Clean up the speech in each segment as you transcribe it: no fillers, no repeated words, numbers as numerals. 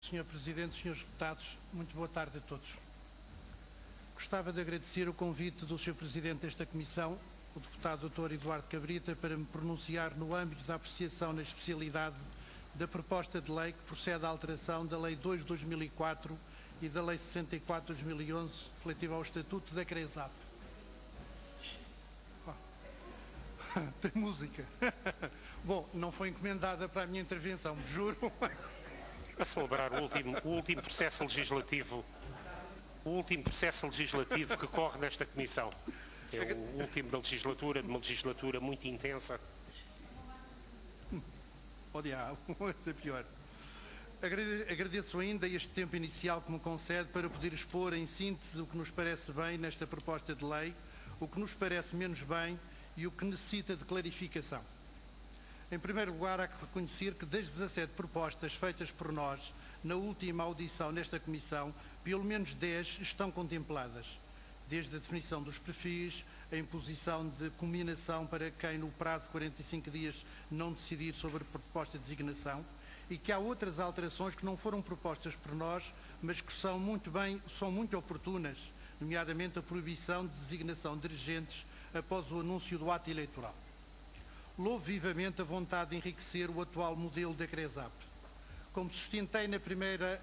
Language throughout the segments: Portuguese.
Sr. Presidente, Srs. Deputados, muito boa tarde a todos. Gostava de agradecer o convite do Sr. Presidente desta Comissão, o Deputado Dr. Eduardo Cabrita, para me pronunciar no âmbito da apreciação na especialidade da proposta de lei que procede à alteração da Lei 2 de 2004 e da Lei 64 de 2011, relativa ao Estatuto da CRESAP. Tem música. Bom, não foi encomendada para a minha intervenção, juro. A celebrar o último processo legislativo, que corre nesta Comissão. É o último da legislatura, de uma legislatura muito intensa. Oh diabo, vai ser pior. Agradeço ainda este tempo inicial que me concede para poder expor em síntese o que nos parece bem nesta proposta de lei, o que nos parece menos bem e o que necessita de clarificação. Em primeiro lugar, há que reconhecer que das 17 propostas feitas por nós na última audição nesta Comissão, pelo menos 10 estão contempladas, desde a definição dos perfis, a imposição de combinação para quem no prazo de 45 dias não decidir sobre a proposta de designação, e que há outras alterações que não foram propostas por nós, mas que são muito oportunas, nomeadamente a proibição de designação de dirigentes após o anúncio do ato eleitoral. Louvo vivamente a vontade de enriquecer o atual modelo da CRESAP. Como sustentei na primeira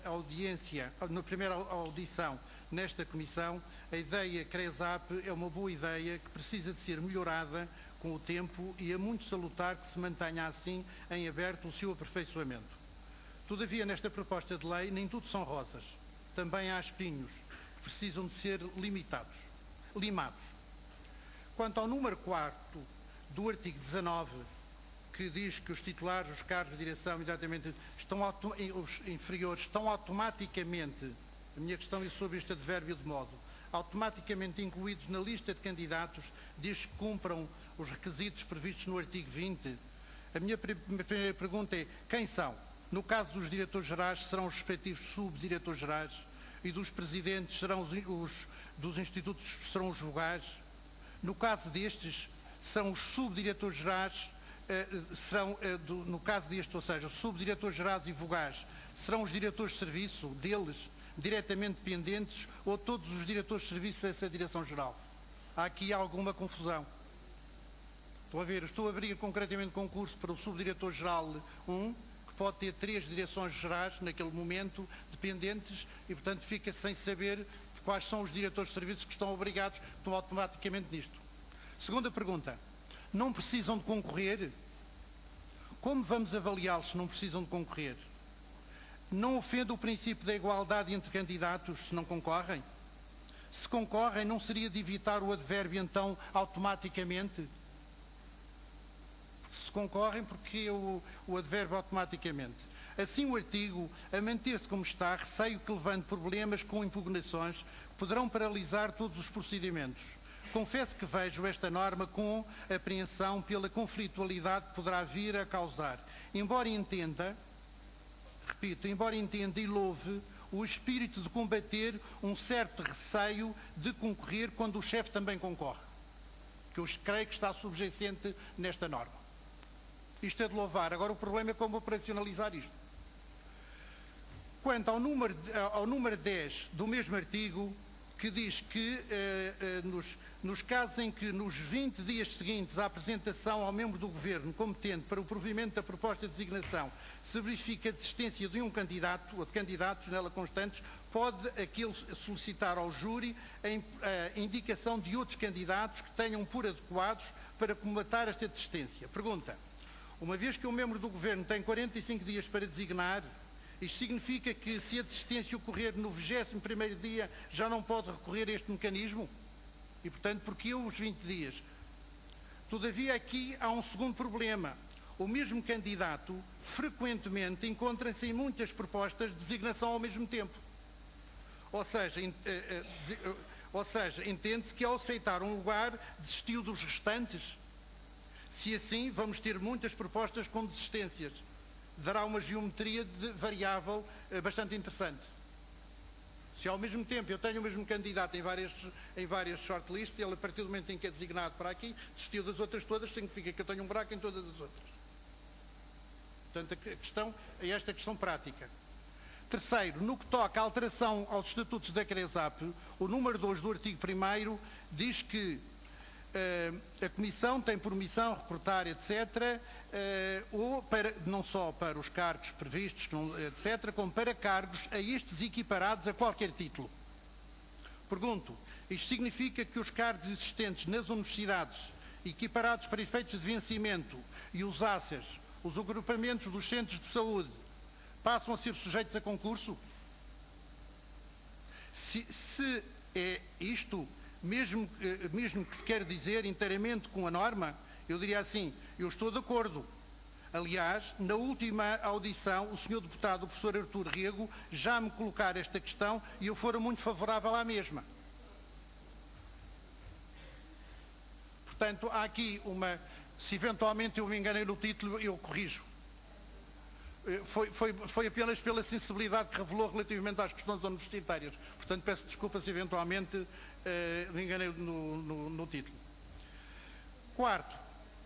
audição nesta Comissão, a ideia CRESAP é uma boa ideia que precisa de ser melhorada com o tempo e é muito salutar que se mantenha assim em aberto o seu aperfeiçoamento. Todavia, nesta proposta de lei, nem tudo são rosas. Também há espinhos que precisam de ser limados. Quanto ao número 4 do artigo 19, que diz que os titulares dos cargos de direção imediatamente os inferiores estão automaticamente, a minha questão é sobre este advérbio de modo, automaticamente incluídos na lista de candidatos desde que cumpram os requisitos previstos no artigo 20. A minha primeira pergunta é: quem são? No caso dos diretores-gerais, serão os respectivos subdiretores-gerais, e dos presidentes serão dos institutos, serão os vogais. No caso destes, são os subdiretores-gerais, no caso destes, ou seja, os subdiretores-gerais e vogais, serão os diretores de serviço deles, diretamente dependentes, ou todos os diretores de serviço dessa direção-geral? Há aqui alguma confusão. Estão a ver, estou a abrir concretamente concurso para o subdiretor-geral 1, que pode ter 3 direções gerais naquele momento, dependentes, e portanto fica sem saber quais são os diretores de serviços que estão obrigados, estão automaticamente nisto. Segunda pergunta: não precisam de concorrer? Como vamos avaliá-los se não precisam de concorrer? Não ofende o princípio da igualdade entre candidatos se não concorrem? Se concorrem, não seria de evitar o advérbio então automaticamente? Se concorrem, porque o advérbio automaticamente? Assim, o artigo, a manter-se como está, receio que levante problemas com impugnações que poderão paralisar todos os procedimentos. Confesso que vejo esta norma com apreensão pela conflitualidade que poderá vir a causar, embora entenda, repito, embora entenda e louve o espírito de combater um certo receio de concorrer quando o chefe também concorre, que eu creio que está subjacente nesta norma. Isto é de louvar. Agora o problema é como operacionalizar isto. Quanto ao número 10 do mesmo artigo, que diz que nos casos em que nos 20 dias seguintes à apresentação ao membro do Governo competente para o provimento da proposta de designação se verifica a desistência de um candidato ou de candidatos nela constantes, pode aquele solicitar ao júri a indicação de outros candidatos que tenham por adequados para comatar esta desistência. Pergunta: uma vez que um membro do Governo tem 45 dias para designar, isto significa que, se a desistência ocorrer no 21º dia, já não pode recorrer a este mecanismo? E, portanto, porquê os 20 dias? Todavia, aqui há um segundo problema. O mesmo candidato, frequentemente, encontra-se em muitas propostas de designação ao mesmo tempo. Ou seja, entende-se que, ao aceitar um lugar, desistiu dos restantes. Se assim, vamos ter muitas propostas com desistências. Dará uma geometria variável bastante interessante. Se ao mesmo tempo eu tenho o mesmo candidato em várias shortlists, ele, a partir do momento em que é designado para aqui, desistiu das outras todas, significa que eu tenho um buraco em todas as outras. Portanto, a questão é esta questão prática. Terceiro, no que toca à alteração aos estatutos da CRESAP, o número 2 do artigo 1º diz que a Comissão tem por missão recrutar, etc., não só para os cargos previstos, etc., como para cargos a estes equiparados a qualquer título. Pergunto, isto significa que os cargos existentes nas universidades, equiparados para efeitos de vencimento, e os ACES, os agrupamentos dos centros de saúde, passam a ser sujeitos a concurso? Se é isto, mesmo que se quer dizer inteiramente com a norma, eu diria assim, eu estou de acordo. Aliás, na última audição, o Sr. Deputado, o professor Artur Rego, já me colocar esta questão e eu fora muito favorável à mesma. Portanto, há aqui se eventualmente eu me enganei no título, eu corrijo. Foi apenas pela sensibilidade que revelou relativamente às questões universitárias. Portanto, peço desculpa se eventualmente me enganei no título. Quarto,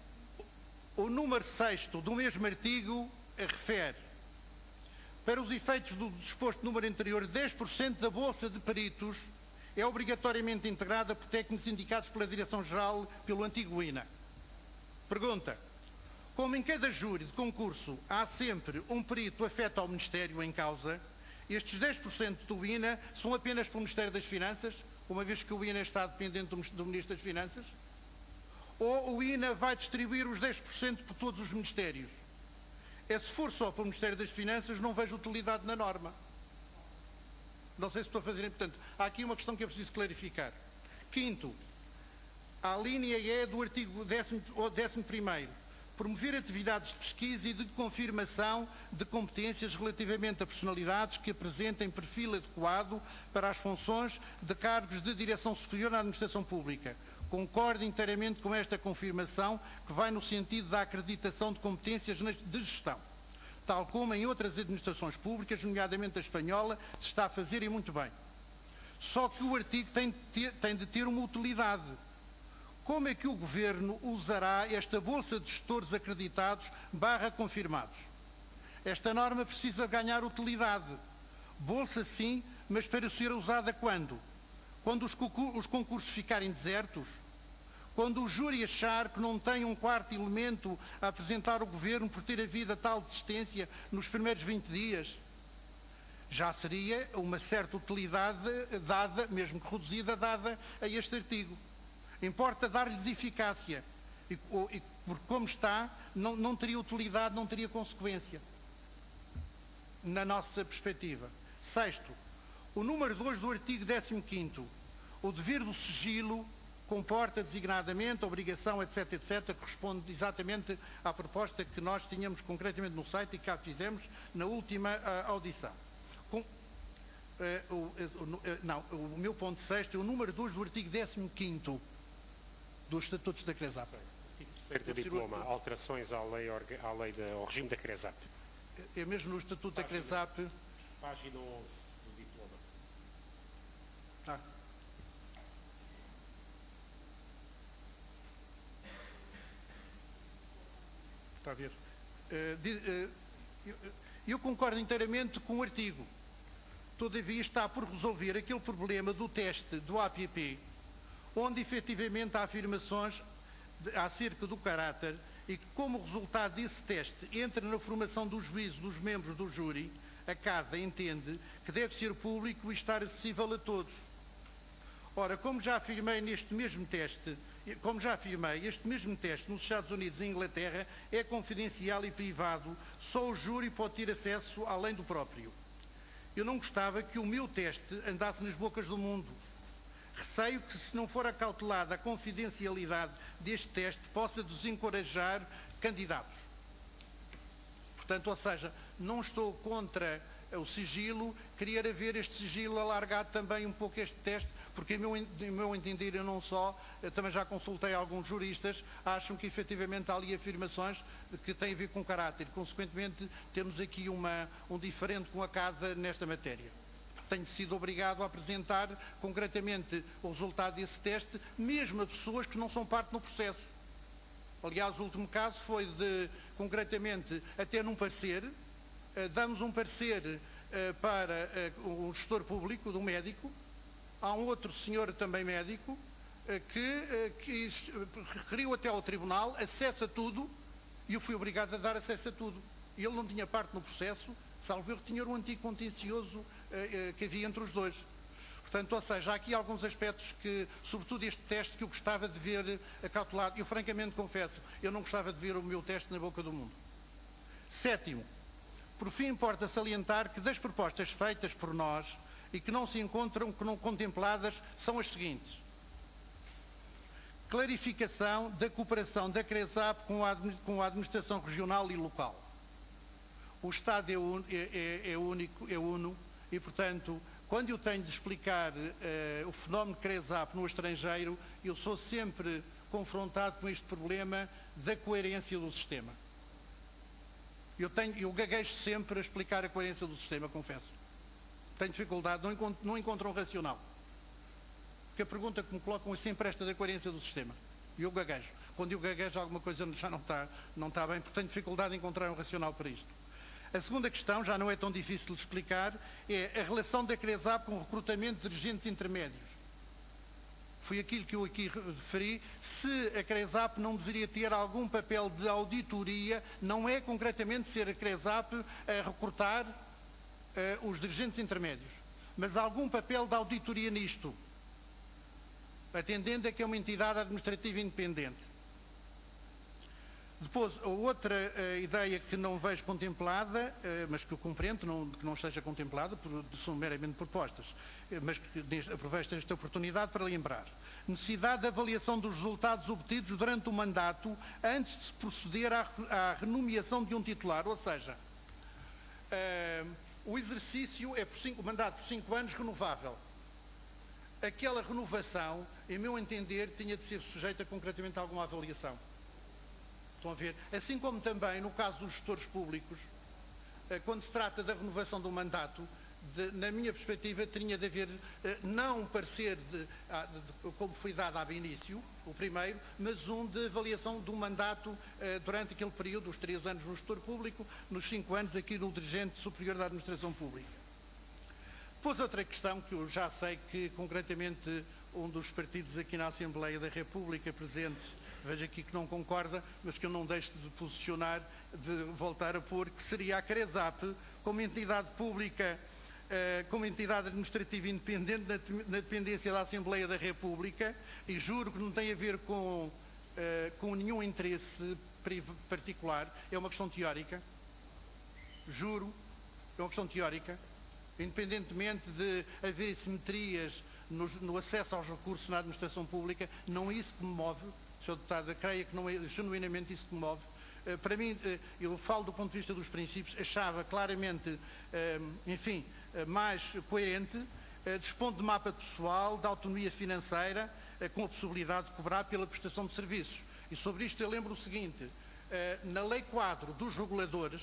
o número 6º do mesmo artigo refere: para os efeitos do disposto número anterior, 10% da bolsa de peritos é obrigatoriamente integrada por técnicos indicados pela Direção-Geral pelo antigo INA. Pergunta: como em cada júri de concurso há sempre um perito afeto ao Ministério em causa, estes 10% do INA são apenas para o Ministério das Finanças, uma vez que o INA está dependente do Ministro das Finanças? Ou o INA vai distribuir os 10% por todos os ministérios? Se for só para o Ministério das Finanças, não vejo utilidade na norma. Não sei se estou a fazer... Portanto, há aqui uma questão que é preciso clarificar. Quinto, a linha E do artigo 11º. Promover atividades de pesquisa e de confirmação de competências relativamente a personalidades que apresentem perfil adequado para as funções de cargos de direção superior na administração pública. Concordo inteiramente com esta confirmação, que vai no sentido da acreditação de competências de gestão, tal como em outras administrações públicas, nomeadamente a espanhola, se está a fazer e muito bem. Só que o artigo tem de ter uma utilidade. Como é que o Governo usará esta bolsa de gestores acreditados / confirmados? Esta norma precisa ganhar utilidade. Bolsa sim, mas para ser usada quando? Quando os concursos ficarem desertos? Quando o júri achar que não tem um quarto elemento a apresentar ao Governo por ter havido a tal desistência nos primeiros 20 dias? Já seria uma certa utilidade dada, mesmo que reduzida, dada a este artigo. Importa dar-lhes eficácia, porque como está, não teria utilidade, não teria consequência, na nossa perspectiva. Sexto, o número 2 do artigo 15º, o dever do sigilo comporta designadamente a obrigação, etc., etc., corresponde exatamente à proposta que nós tínhamos concretamente no site e que cá fizemos na última audição. O meu ponto sexto é o número 2 do artigo 15º dos estatutos da CRESAP. Artigo 3º do diploma, alterações ao regime da CRESAP. É mesmo no estatuto da CRESAP. Página 11 do diploma. Está a ver. Eu concordo inteiramente com o artigo. Todavia está por resolver aquele problema do teste do APP, onde efetivamente há afirmações acerca do caráter e que, como resultado desse teste, entra na formação do juízo dos membros do júri, a CADA entende que deve ser público e estar acessível a todos. Ora, como já afirmei, este mesmo teste nos Estados Unidos e Inglaterra é confidencial e privado, só o júri pode ter acesso além do próprio. Eu não gostava que o meu teste andasse nas bocas do mundo. Receio que, se não for acautelada a confidencialidade deste teste, possa desencorajar candidatos. Portanto, ou seja, não estou contra o sigilo, queria haver este sigilo alargado também um pouco este teste, porque, em meu entender, eu também já consultei alguns juristas, acham que efetivamente há ali afirmações que têm a ver com caráter. Consequentemente, temos aqui um diferente com a CADA nesta matéria. Tenho sido obrigado a apresentar concretamente o resultado desse teste, mesmo a pessoas que não são parte no processo. Aliás, o último caso foi concretamente, até num parecer, damos um parecer para um gestor público, de um médico. Há um outro senhor também médico que requeriu até ao tribunal acesso a tudo e eu fui obrigado a dar acesso a tudo. E ele não tinha parte no processo, salvo erro, tinha um antigo contencioso que havia entre os dois. Portanto, ou seja, há aqui alguns aspectos que, sobretudo este teste, que eu gostava de ver acautelado. Eu francamente confesso, eu não gostava de ver o meu teste na boca do mundo. Sétimo, por fim importa salientar que das propostas feitas por nós e que não se encontram contempladas são as seguintes. Clarificação da cooperação da CRESAP com a administração regional e local. O Estado é uno e, portanto, quando eu tenho de explicar o fenómeno de CRESAP no estrangeiro, eu sou sempre confrontado com este problema da coerência do sistema. Eu gaguejo sempre a explicar a coerência do sistema, confesso. Tenho dificuldade, não encontro um racional. Porque a pergunta que me colocam é sempre esta da coerência do sistema. E eu gaguejo. Quando eu gaguejo, alguma coisa já não está bem, porque tenho dificuldade em encontrar um racional para isto. A segunda questão, já não é tão difícil de explicar, é a relação da CRESAP com o recrutamento de dirigentes intermédios. Foi aquilo que eu aqui referi. Se a CRESAP não deveria ter algum papel de auditoria, não é concretamente ser a CRESAP a recrutar os dirigentes intermédios, mas algum papel de auditoria nisto, atendendo a que é uma entidade administrativa independente. Depois, a outra ideia que não vejo contemplada, mas que eu compreendo que não esteja contemplada, são meramente propostas, mas que aproveito esta oportunidade para lembrar. Necessidade de avaliação dos resultados obtidos durante o mandato antes de se proceder à renomeação de um titular, ou seja, o exercício é o mandato por 5 anos renovável. Aquela renovação, em meu entender, tinha de ser sujeita concretamente a alguma avaliação. Estão a ver? Assim como também, no caso dos gestores públicos, quando se trata da renovação do mandato, na minha perspectiva, tinha de haver, não um parecer como foi dado ao início, o primeiro, mas um de avaliação do mandato durante aquele período, os 3 anos no gestor público, nos 5 anos aqui no dirigente superior da administração pública. Depois outra questão que eu já sei que concretamente um dos partidos aqui na Assembleia da República presente, vejo aqui que não concorda, mas que eu não deixo de posicionar, de voltar a pôr, que seria a CRESAP como entidade pública, como entidade administrativa independente na dependência da Assembleia da República, e juro que não tem a ver com nenhum interesse particular, é uma questão teórica, juro, é uma questão teórica, independentemente de haver simetrias no acesso aos recursos na administração pública, não é isso que me move. Sr. Deputado, creio que não é genuinamente isso que me move. Para mim, eu falo do ponto de vista dos princípios, achava claramente, enfim, mais coerente, dispondo de mapa pessoal, de autonomia financeira, com a possibilidade de cobrar pela prestação de serviços. E sobre isto eu lembro o seguinte, na Lei Quadro dos Reguladores,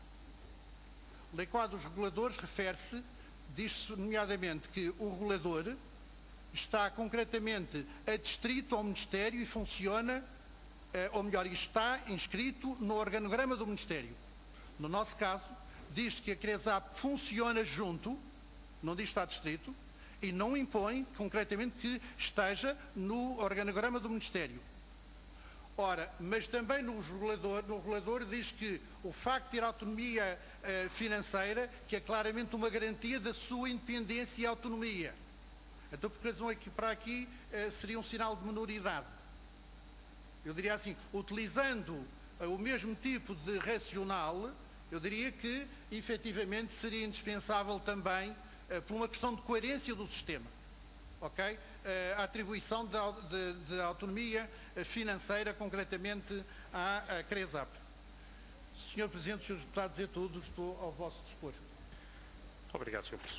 refere-se, diz-se nomeadamente que o regulador está concretamente adstrito ao Ministério e funciona, ou melhor, está inscrito no organograma do Ministério. No nosso caso, diz que a CRESAP funciona junto, não diz que está adstrito, e não impõe concretamente que esteja no organograma do Ministério. Ora, mas também no regulador diz que o facto de ter autonomia financeira, que é claramente uma garantia da sua independência e autonomia. Então, por que razão é que para aqui seria um sinal de minoridade? Eu diria assim, utilizando o mesmo tipo de racional, eu diria que, efetivamente, seria indispensável também, por uma questão de coerência do sistema, ok? A atribuição de autonomia financeira, concretamente, à CRESAP. Sr. Presidente, Srs. Deputados, é tudo, estou ao vosso dispor. Obrigado, Sr. Professor.